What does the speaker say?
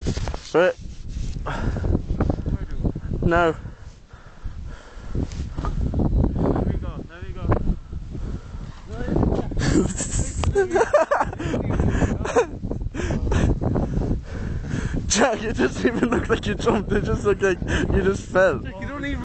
But no. There we go. Jack, it doesn't even look like you jumped, it just looked like you just fell. You don't even